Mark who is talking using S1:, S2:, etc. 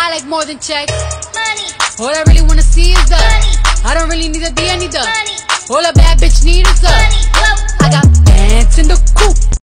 S1: I like more than checks.
S2: Money.
S1: All I really wanna see is the
S2: Money.
S1: I don't really need a D, I need the
S2: Money.
S1: all a bad bitch need is the